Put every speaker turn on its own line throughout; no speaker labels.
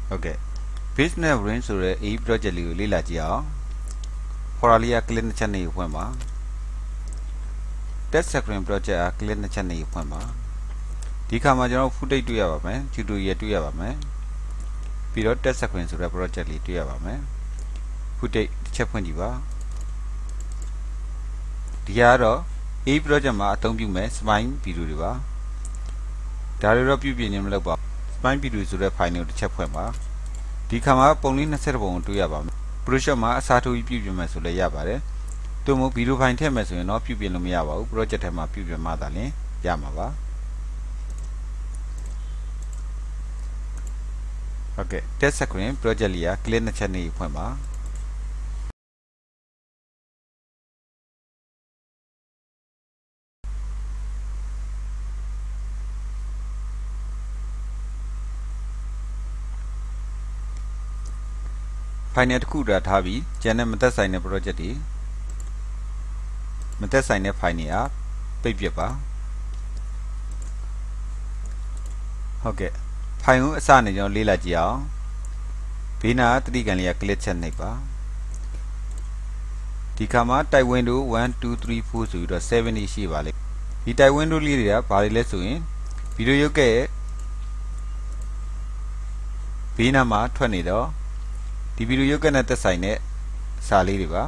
Okay. Business range ဆိုတဲ့ A project လေးကိုလေ့လာကြည့်အောင် Foralia click နှစ်ချက်နေဖွင့်ပါ Test screen project က click နှစ်ချက်နေဖွင့်ပါဒီခါမှာကျွန်တော် footage တွေ့ရပါမယ် tutorial တွေ့ရပါမယ်ပြီးတော့ test screen ဆိုတဲ့ project လေးတွေ့ရပါမယ် footage တစ်ချက်ဖွင့်ကြည့်ပါဒီကတော့ A project မှာအသုံးပြုမဲ့ spine video တွေပါဒါတွေတော့ပြုပြင်နေမလို့ပါ spine video ဆိုတဲ့ file ကိုတစ်ချက်ဖွင့်ပါဒီခါမှာပုံလေး20ပုံတွေ့ရပါမယ် project မှာအစားထိုးပြီးပြုပြင်မယ်ဆိုလည်းရပါတယ်သို့မဟုတ် video file ထည့်မယ်ဆိုရင်တော့ပြုပြင်လို့မရပါဘူး project ထဲမှာပြုပြင်မှသာလျှင်ရမှာပါဟုတ်ကဲ့ test screen project လေးက click နှစ်ချက်နေဖွင့်ပါFinal တစ်ခုတာထားပြီးကျန်တဲ့မသက်ဆိုင်တဲ့ project တွေမသက်ဆိုင်တဲ့ file တွေပိတ်ပစ်ပါဟုတ်ကဲ့ file ကိုအစနေကျွန်တော်လေးလာကြည့်အောင်ဘေးနာသတိကန်လေးက click ချက်နှိပ်ပါဒီခါမှာ type window 1 2 3 4ဆိုပြီးတော့70ရှိပါလိမ့်ဒီ type window လေးတွေကဘာတွေလဲဆိုရင်ဗီဒီယိုရုပ်ကဲဘေးနာမှာထွက်နေတော့ဒီဗီဒီယိုရုပ်ကဲနဲ့သက်ဆိုင်တဲ့စာလေးတွေပါ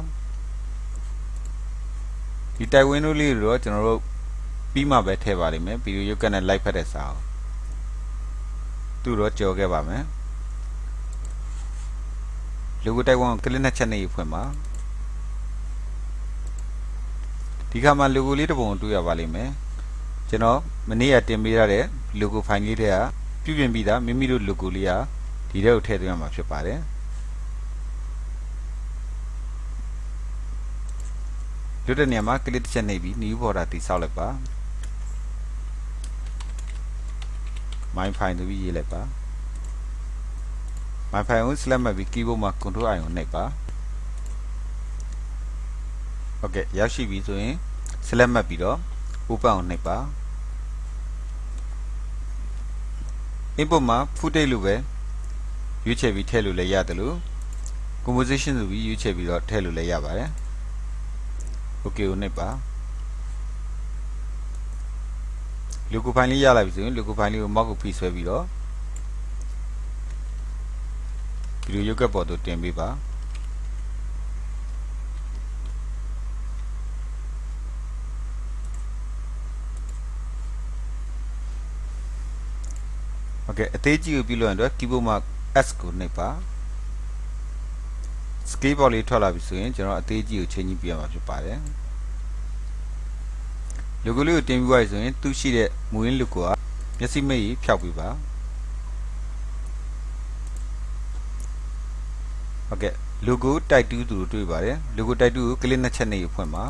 ဒီ type window လေးတွေတော့ကျွန်တော်တို့ပြီးမှပဲထည့်ပါလိမ့်မယ်ဗီဒီယိုရုပ်ကဲနဲ့ လိုက်ဖက်တဲ့စာကိုသူ့တော့ကြော်ခဲ့ပါမယ် logo type 1ကို click နှစ်ချက်နေဖွင့်ပါဒီခါမှာ logo လေးတစ်ပုံတွေ့ရပါလိမ့်မယ်ကျွန်တော်မနေ့ကတင်ပေးရတဲ့ logo file လေးတွေကပြုပြင်ပြီးသားမိမိတို့ logo လေးကဒီထဲကိုထည့်သွင်းရမှာဖြစ်ပါတယ်လွတ်တဲ့နေရာမှာ click တစ်ချက်နှိပ်ပြီး new border တိဆောက်လိုက်ပါ my file ဆိုပြီးရေးလိုက်ပါ my file ကို select မှတ်ပြီး keyboard မှာ control i ကိုနှိပ်ပါဟုတ်ကဲ့ရောက်ရှိပြီဆိုရင် select မှတ်ပြီးတော့ open ကိုနှိပ်ပါ input မှာ footage လို့ပဲရွေးချယ်ပြီးထည့်လို့လည်းရတယ်လို့ composition ဆိုပြီးရွေးချယ်ပြီးတော့ထည့်လို့လည်းရပါတယ် okay ကိုနှိပ်ပါ logo file လေးရလာပြီဆိုရင် logo file လေးကို mouse ကိုဖိဆွဲပြီးတော့ဗီဒီယိုရုပ်ကပေါ်သို့တင်ပေးပါโอเคအသေးကြီးကိုပြုလုပ်ရတဲ့ keyboard မှာ S ကိုနှိပ်ပါ scale box လေးထွက်လာပြီဆိုရင်ကျွန်တော်အသေးကြီးကိုချိန်ကြီးပြရမှာဖြစ်ပါတယ် logo လေးကိုတင်ပြီးသွားပြီဆိုရင်သူ့ရှိတဲ့မူရင်း logo ကမျက်စိမိတ်ကြီးဖြောက်ပေးပါဟုတ်ကဲ့ logo type 2သူတို့တွေ့ပါတယ် logo type 2ကို click နှစ်ချက်နေဖွင့်ပါ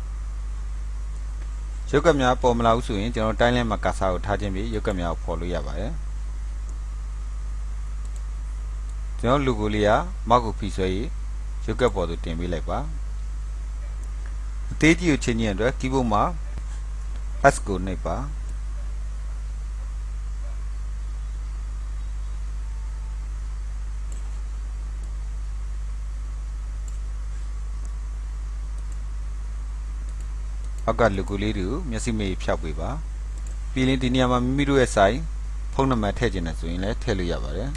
ရုပ်ကပ်များပေါ်မလာဘူးဆိုရင်ကျွန်တော်တိုင်းလင်းမှာ cursor ကိုထားခြင်းပြီးရုပ်ကပ်များကိုဖော်လို့ရပါတယ်ကျွန်တော် logo လေးက mouse ကိုဖိဆွဲပြီးရုပ်ကပ်ပေါ်သို့တင်ပေးလိုက်ပါအသေးကြီးကိုချိန်ကြည့်ရတဲ့ keyboard မှာ S ကိုနှိပ်ပါအောက်က logo လေးတွေကိုမျက်စိမိတ်ဖြောက်ပေးပါပြီးရင်ဒီနေရာမှာမိမိတို့ရဲ့ site ဖုန်းနံပါတ်ထည့်ခြင်းနဲ့ဆိုရင်လည်းထည့်လို့ရပါတယ်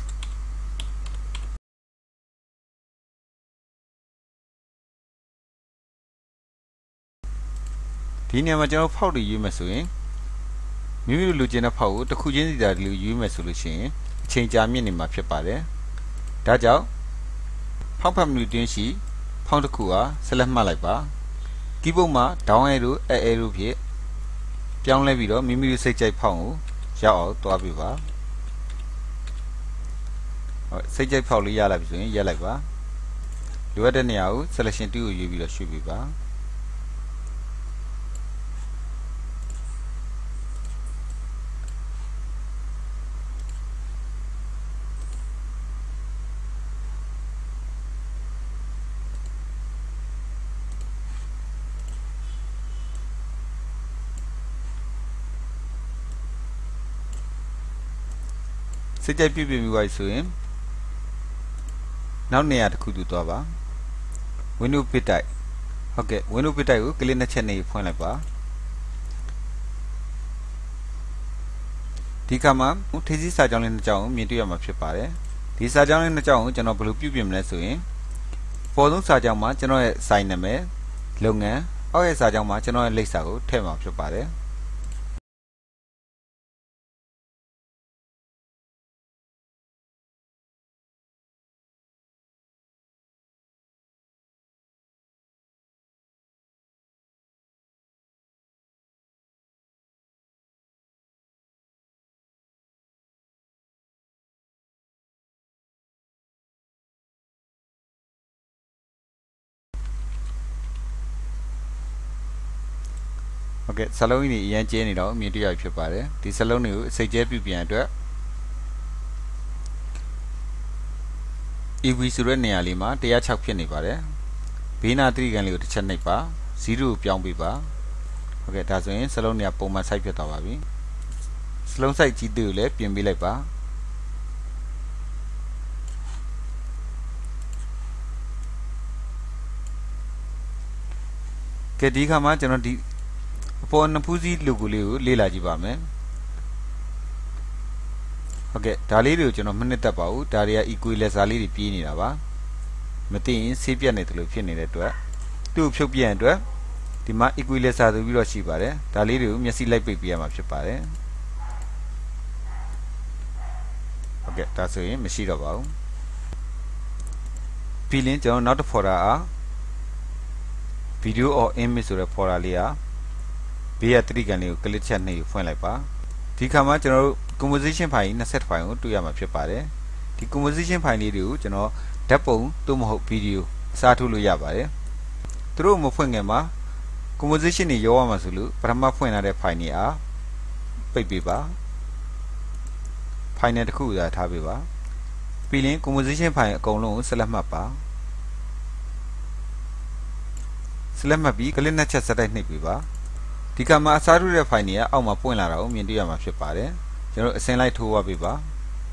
ဒီနေရာမှာကျွန်တော်ဖောက်တွေရွေးမယ်ဆိုရင်မိမိတို့လိုချင်တဲ့ဖောက်ကိုတစ်ခုချင်းစီတာဒီလိုရွေးမယ်ဆိုလို့ရှိရင်အချိန်ကြာမြင့်နေမှာဖြစ်ပါတယ်ဒါကြောင့်ဖောက်ဖက်မနူတွင်းရှိဖောက်တစ်ခုဟာ select မှတ်လိုက်ပါ keyboard မှာ down arrow up arrow ဖြင့်ပြောင်းလဲပြီးတော့မိမိတို့စိတ်ကြိုက်ဖောက်ကိုရောက်အောင်တွားပြပါဟုတ်စိတ်ကြိုက်ဖောက်လေးရလာပြီဆိုရင်ရက်လိုက်ပါလိုအပ်တဲ့နေရာကို selection 2ကိုရွေးပြီးတော့ရွှေ့ပေးပါစိတ်ကြိုက်ပြုပြင်ပြီးသွားပြီဆိုရင်နောက်နေရာတစ်ခုတူသွားပါ window ပစ်တိုက်ဟုတ်ကဲ့ window ပစ်တိုက်ကိုကလစ်နှစ်ချက်နေဖွင့်လိုက်ပါဒီခါမှာထေးစည်းစာကြောင်းလေးနှစ်ကြောင်းကိုမြင်တွေ့ရမှာဖြစ်ပါတယ်ဒီစာကြောင်းလေးနှစ်ကြောင်းကိုကျွန်တော်ဘယ်လိုပြုပြင်မလဲဆိုရင်ပေါ်ဆုံးစာကြောင်းမှာကျွန်တော်ရဲ့ site နာမည်လုပ်ငန်းအောက်ရဲ့စာကြောင်းမှာကျွန်တော်ရဲ့လိပ်စာကိုထည့်မှာဖြစ်ပါတယ်ဟုတ်ကဲ့စလုံးကြီးအရင်ကျဲနေတော့အမြင်တွေ့ရဖြစ်ပါတယ်ဒီစလုံးတွေကိုစိတ်ကျဲပြုပြင်အတွက် EV ဆိုတဲ့နေရာလေးမှာ106ဖြစ်နေပါတယ်ဘေးနာတရိကန်လေးကိုတစ်ချက်နှိပ်ပါ0ကိုပြောင်းပေးပါဟုတ်ကဲ့ဒါဆိုရင်စလုံးတွေကပုံမှန် site ဖြစ်သွားပါပြီစလုံး site ကြီးတွေကိုလည်းပြင်ပေးလိုက်ပါကဲဒီခါမှာကျွန်တော်ဒီအပေါ်နှစ်ဖူးစီး logo လေးကိုလေ့လာကြည့်ပါမယ်ဟုတ်ကဲ့ဒါလေးတွေကိုကျွန်တော်မနှစ်သက်ပါဘူးဒါတွေက equalizer လေးတွေပြေးနေတာပါမသိရင်ဆေးပြတ်နေတယ်လို့ဖြစ်နေတဲ့အတွက်သူ့ကိုဖြုတ်ပြရင်အတွက်ဒီမှာ equalizer ဆိုပြီးတော့ရှိပါတယ်ဒါလေးတွေကိုမျက်စိလိုက်ပိတ်ပြရမှာဖြစ်ပါတယ်ဟုတ်ကဲ့ဒါဆိုရင်မရှိတော့ပါဘူးပြီးရင်ကျွန်တော်နောက်တစ် folder အား video or image ဆိုတဲ့ folder လေးအားဘေးရတရိကန်လေးကို click ချက်နှိပ်ဖွင့်လိုက်ပါဒီခါမှာကျွန်တော်တို့ composition file 20 file ကိုတွေ့ရမှာဖြစ်ပါတယ်ဒီ composition file လေးတွေကိုကျွန်တော်ဓာတ်ပုံသို့မဟုတ် video အစားထိုးလို့ရပါတယ်သူတို့မဖွင့်ခင်မှာ composition တွေရောရမှာဆိုလို့ပထမဖွင့်လာတဲ့ file တွေအားပိတ်ပေးပါ file နဲ့တစ်ခုသာထားပေးပါပြီးရင် composition file အကုန်လုံးကို select မှတ်ပါ select မှတ်ပြီး click နှစ်ချက်ဆက်တိုက်နှိပ်ပေးပါဒီကမှာအစားထိုးတဲ့ file တွေကအောက်မှာပွင့်လာတာကိုမြင်တွေ့ရမှာဖြစ်ပါတယ်ကျွန်တော်အစင်လိုက်ထိုးသွားပေးပါ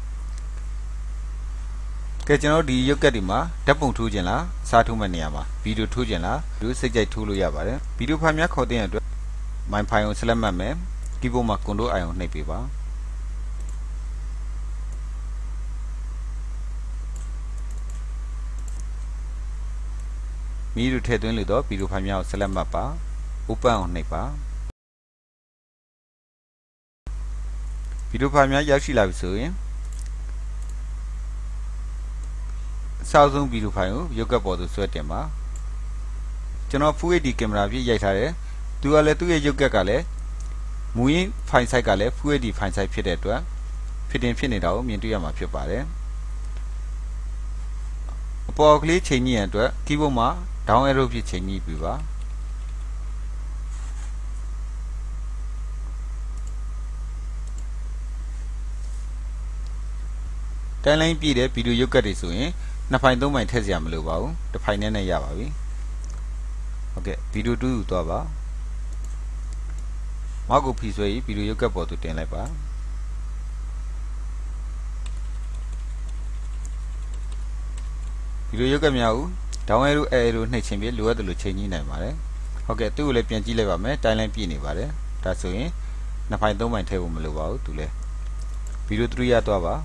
ကဲကျွန်တော်ဒီရုပ်ကတ်ဒီမှာဓာတ်ပုံထိုးခြင်းလားအစားထိုးမဲ့နေရာမှာဗီဒီယိုထိုးခြင်းလားဒီစိတ်ကြိုက်ထိုးလို့ရပါတယ်ဗီဒီယိုဖိုင်များခေါ်တဲ့အတွက် my file ကို select မှတ်မယ် keyboard မှာ control i ကိုနှိပ်ပေးပါမိတို့ထည့်သွင်းလို့တော့ဗီဒီယိုဖိုင်များကို select မှတ်ပါ open ကိုနှိပ်ပါဗီဒီယိုဖိုင်များရောက်ရှိလာပြီဆိုရင်အစဆုံးဗီဒီယိုဖိုင်ကိုရုပ်ကပ်ပေါ်သို့ဆွဲတင်ပါကျွန်တော် Full HD ကင်မရာဖြင့်ရိုက်ထားတယ်သူကလည်းသူ့ရဲ့ရုပ်ကပ်ကလည်းမူရင်း file size ကလည်း Full HD file size ဖြစ်တဲ့အတွက်ဖြစ်နေတာကိုမြင်တွေ့ရမှာဖြစ်ပါတယ်အပေါ်ကလေးချိန်ညှိရန်အတွက် keyboard မှာ down arrow ဖြင့်ချိန်ညှိပေးပါတိုင်းလိုင်းပြည့်တဲ့ဗီဒီယိုရုပ်ကတ်တွေဆိုရင်2ဖိုင်3ဖိုင်ထည့်စရာမလိုပါဘူးတစ်ဖိုင်နဲ့ရပါပြီဟုတ်ကဲ့ဗီဒီယို2ယူသွားပါမောက်ကိုဖီဆွဲပြီးဗီဒီယိုရုပ်ကတ်ပေါ်သို့တင်လိုက်ပါဗီဒီယိုရုပ်ကတ်များကို down arrow up arrow နှိပ်ခြင်းဖြင့်လိုအပ်တယ်လို့ချိန်ညှိနိုင်ပါတယ်ဟုတ်ကဲ့သူ့ကိုလည်းပြန်ကြည့်လိုက်ပါမယ်တိုင်းလိုင်းပြည့်နေပါတယ်ဒါဆိုရင်2ဖိုင်3ဖိုင်ထည့်ဖို့မလိုပါဘူးသူလည်းဗီဒီယို3ရသွားပါ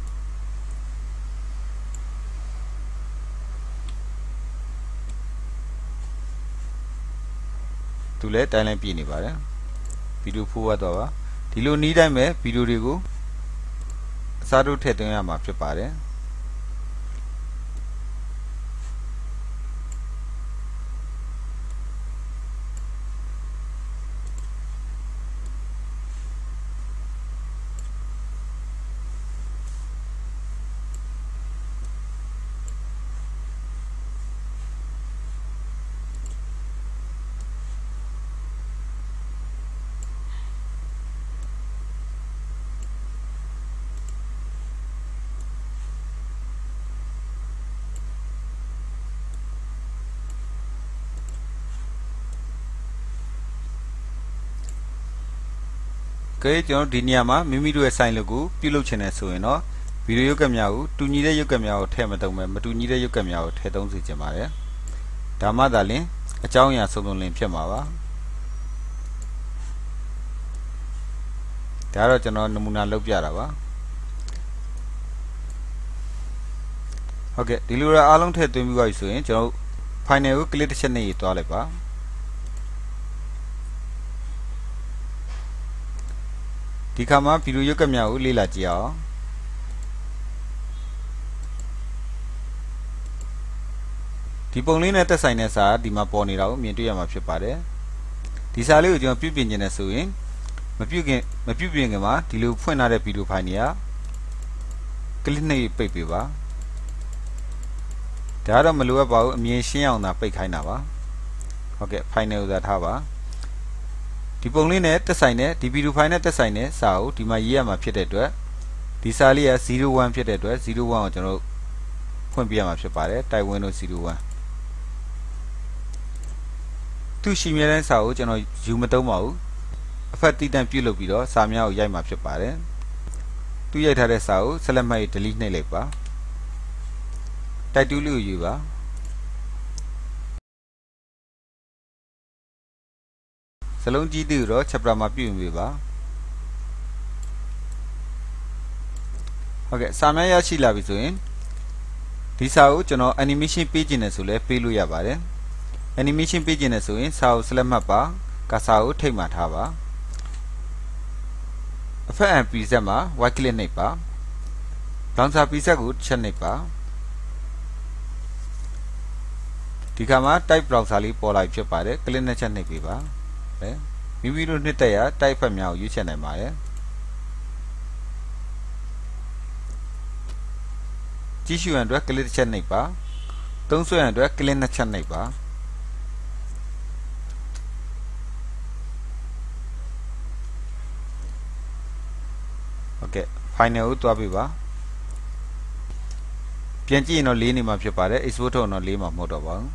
သူလည်းတိုင်းလိုက်ပြည့်နေပါတယ်ဗီဒီယိုဖိုးရတော့ပါဒီလိုနီးတိုင်းပဲဗီဒီယိုတွေကိုအစားထိုးထည့်သွင်းရမှာဖြစ်ပါတယ်ကဲကျွန်တော်ဒီနေရာမှာမိမိတို့ရဲ့ sign လို့ကိုပြုလုပ်ချင်တယ်ဆိုရင်တော့ဗီဒီယိုရုပ်ကပ်များကိုတူညီတဲ့ရုပ်ကပ်များကိုထည့်မသုံးပဲမတူညီတဲ့ရုပ်ကပ်များကိုထည့်သုံးစေချင်ပါတယ်ဒါမှသာလျှင်အကြောင်းအရာစုံစုံလင်ဖြစ်မှာပါဒါတော့ကျွန်တော်နမူနာလုပ်ပြတာပါဟုတ်ကဲ့ဒီလိုရအားလုံးထည့်သွင်းပြီးပါပြီဆိုရင်ကျွန်တော် final ကို click တစ်ချက်နဲ့ရေးသွားလိုက်ပါဒီခါမှာဗီဒီယိုရုပ်ကပ်များကိုလေ့လာကြည့်အောင်ဒီပုံလေးနဲ့သက်ဆိုင်တဲ့စာဒီမှာပေါ်နေတာကိုမြင်တွေ့ရမှာဖြစ်ပါတယ်ဒီစာလေးကိုကျွန်တော်ပြုပြင်ခြင်းနဲ့ဆိုရင်မပြုပြင်ခင်မှာဒီလိုဖွင့်ထားတဲ့ဗီဒီယိုဖိုင်တွေက click နဲ့ပိတ်ပေးပါဒါတော့မလိုအပ်ပါဘူးအမြင်ရှင်းအောင်သာပိတ်ခိုင်းတာပါဟုတ်ကဲ့ final ကိုသာထားပါဒီပုံလေးနဲ့သက်ဆိုင်တဲ့ဒီဗီဒီယိုဖိုင်နဲ့သက်ဆိုင်တဲ့စာကိုဒီမှာရေးရမှာဖြစ်တဲ့အတွက်ဒီစာလေးက01ဖြစ်တဲ့အတွက်01ကိုကျွန်တော်ဖွင့်ပြရမှာဖြစ်ပါတယ်တိုက် Windows 01သူရှိမြဲတဲ့စာကိုကျွန်တော်ယူမသုံးပါဘူးအဖက်တိတန့်ပြုတ်လုပ်ပြီးတော့စာများကိုရိုက်မှာဖြစ်ပါတယ်သူရိုက်ထားတဲ့စာကိုဆက်လက်မှတ် delete နှိပ်လိုက်ပါတိုက်တူးလေးကိုယူပါစလုံးကြီးတူတော့ chapter မှာပြုပြင်ပေးပါဟုတ်ကဲ့စာများရရှိလာပြီဆိုရင်ဒီစာကိုကျွန်တော် animation ပေးခြင်းနဲ့ဆိုလဲပေးလို့ရပါတယ် animation ပေးခြင်းနဲ့ဆိုရင်စာကို select မှတ်ပါကစာကိုထိပ်မှထားပါအဖက် and preset မှာ right click နှိပ်ပါ browser preset ကိုတစ်ချက်နှိပ်ပါဒီခါမှာ type browser လေးပေါ်လာဖြစ်ပါတယ် click နဲ့ချက်နှိပ်ပေးပါမိမိတို့နှစ်သက်ရာ type ဖက်များကိုရွေးချယ်နိုင်ပါတယ်ကြည့်ရှုရန်အတွက် click တစ်ချက်နှိပ်ပါသုံးစွဲရန်အတွက် click နှစ်ချက်နှိပ်ပါဟုတ်ကဲ့ final ကိုတွားပေးပါပြန်ကြည့်ရင်တော့4နေမှာဖြစ်ပါတယ် export ထုတ်တော့4မှာမဟုတ်တော့ပါဘူး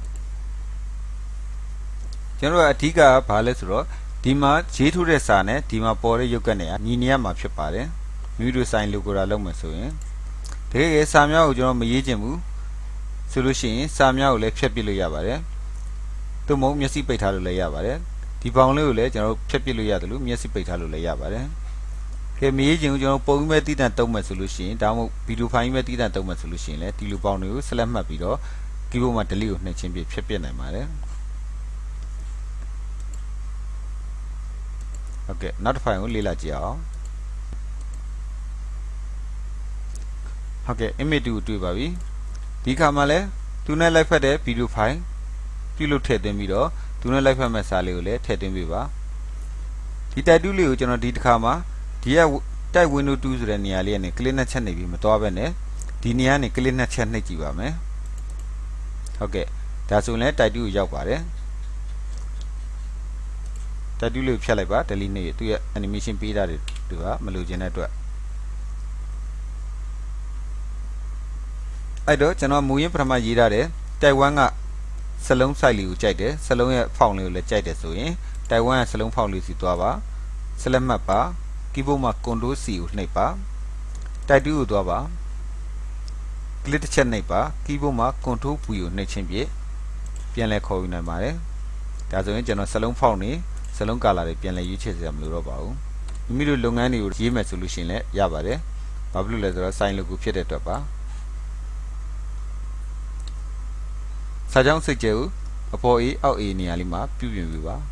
ကျွန်တော်အဓိကဘာလဲဆိုတော့ဒီမှာရေးထိုးတဲ့စာနဲ့ဒီမှာပေါ်တဲ့ရုပ်ကပ်နဲ့ညီနေရမှာဖြစ်ပါတယ်မိမိတို့ sign logo တာလုပ်မယ်ဆိုရင်တကယ်စာများကိုကျွန်တော်မရေးချင်ဘူးဆိုလို့ရှိရင်စာများကိုလည်းဖြတ်ပစ်လို့ရပါတယ်သို့မဟုတ်မျက်စိပိတ်ထားလို့လည်းရပါတယ်ဒီဘောင်လေးကိုလည်းကျွန်တော်ဖြတ်ပစ်လို့ရတယ်လို့မျက်စိပိတ်ထားလို့လည်းရပါတယ်ကဲမရေးချင်ဘူးကျွန်တော်ပုံပြီးမဲ့တည်တံ့တုံးမယ်ဆိုလို့ရှိရင်ဒါမှမဟုတ်ဗီဒီယိုဖိုင်ပြီးမဲ့တည်တံ့တုံးမယ်ဆိုလို့ရှိရင်လည်းဒီလိုဘောင်တွေကို select မှတ်ပြီးတော့ keyboard မှာ delete ကိုနှိပ်ချင်းဖြင့်ဖြတ်ပစ်နိုင်ပါတယ်ဟုတ်ကဲ့နောက်တစ်ဖိုင်ကိုလေ့လာကြည့်အောင်ဟုတ်ကဲ့ image 2ကိုတွေ့ပါပြီဒီခါမှာလဲသူနဲ့လိုက်ဖက်တဲ့ဗီဒီယိုဖိုင်ပြုလုပ်ထည့်သွင်းပြီးတော့သူနဲ့လိုက်ဖက်မဲ့စာလေးကိုလည်းထည့်သွင်းပေးပါဒီ title လေးကိုကျွန်တော်ဒီတစ်ခါမှာဒီက type window 2ဆိုတဲ့နေရာလေးကနေ click နှစ်ချက်နှိပ်ပြီးမသွားဘဲနဲ့ဒီနေရာကနေ click နှစ်ချက်နှိပ်ကြည့်ပါမယ်ဟုတ်ကဲ့ဒါဆိုရင်လည်း title ကိုရောက်ပါတယ်title လေးကိုဖြတ်လိုက်ပါ delete နေသူရဲ့ animation ပေးတာတွေသူကမလိုချင်တဲ့အတွက်အဲ့တော့ကျွန်တော်မူရင်းပထမရေးထားတဲ့ Taiwan ကစလုံး site လေးကိုကြိုက်တယ်စလုံးရဲ့ font လေးကိုလည်းကြိုက်တယ်ဆိုရင် Taiwan ရဲ့စလုံး font လေးစီသွားပါ select မှတ်ပါ keyboard မှာ Ctrl C ကိုနှိပ်ပါ title ကိုသွားပါ click တစ်ချက်နှိပ်ပါ keyboard မှာ Ctrl V ကိုနှိပ်ချင်းဖြင့်ပြန်လည်ခေါ်ယူနိုင်ပါတယ်ဒါဆိုရင်ကျွန်တော်စလုံး font နေစလုံး color တွေပြန်လည်ရွေးချယ်စရာမလိုတော့ပါဘူးမိမိတို့လုပ်ငန်းတွေကိုရေးမယ်ဆိုလို့ရှိရင်လည်းရပါတယ်ဘာဖြစ်လို့လဲဆိုတော့ sign logo ဖြစ်တဲ့အတွက်ပါစာကြောင်းစိတ်ကြဲကိုအပေါ် A အောက် A နေရာလေးမှာပြုပြင်ပေးပါ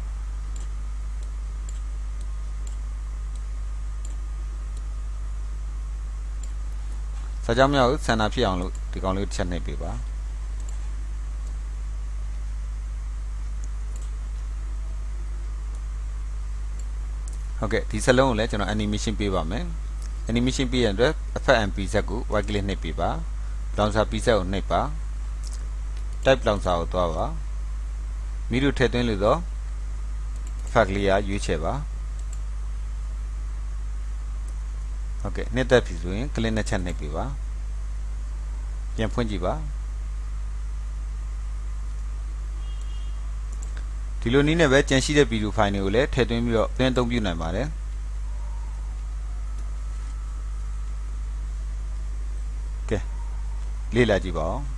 စာကြောင်းများကိုဆန္ဒဖြစ်အောင်လို့ဒီကောင်လေးကိုချက်နှိပ်ပေးပါဟုတ်ကဲ့ဒီစလုံးကိုလည်းကျွန်တော် animation ပေးပါမယ် animation ပေးရတဲ့အတွက် effect and preset ကို right click နှိပ်ပေးပါ browser preset ကိုနှိပ်ပါ type browser ကိုသွားပါမိတို့ထည့်သွင်းလို့တော့ effect လေးရွေးချယ်ပါဟုတ်ကဲ့နှစ်သက်ပြီဆိုရင် click နှစ်ချက်နှိပ်ပေးပါပြန်ဖွင့်ကြည့်ပါဒီလိုနည်းနဲ့ပဲကြံရှိတဲ့ဗီဒီယိုဖိုင်တွေကိုလည်းထည့်သွင်းပြီးတော့ပြန်အသုံးပြုနိုင်ပါတယ်လေ့လာကြည့်ပါဦး